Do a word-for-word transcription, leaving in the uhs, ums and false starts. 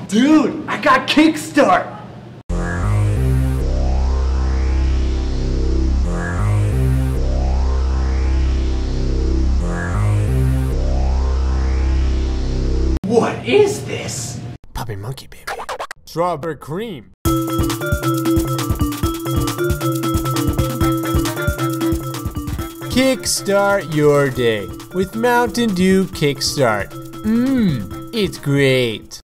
Dude, I got Kickstart! What is this? Puppy monkey baby. Strawberry cream. Kickstart your day with Mountain Dew Kickstart. Mmm, it's great.